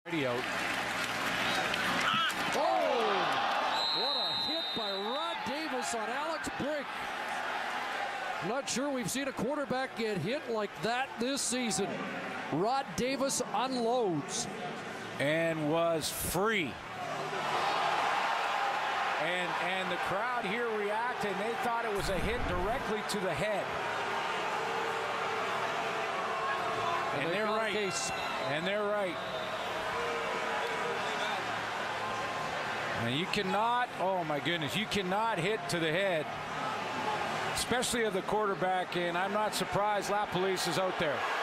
Radio. Oh! What a hit by Rod Davis on Alex Brink. Not sure we've seen a quarterback get hit like that this season. Rod Davis unloads. And was free. And the crowd here reacted, and they thought it was a hit directly to the head. And they're right. And they're right. And you cannot, oh my goodness, you cannot hit to the head, especially of the quarterback, and I'm not surprised La Police is out there.